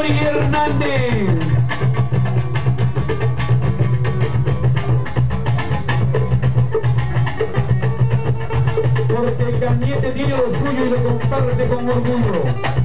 Gaby Hernández. Porque Cañete tiene lo suyo y lo comparte con orgullo.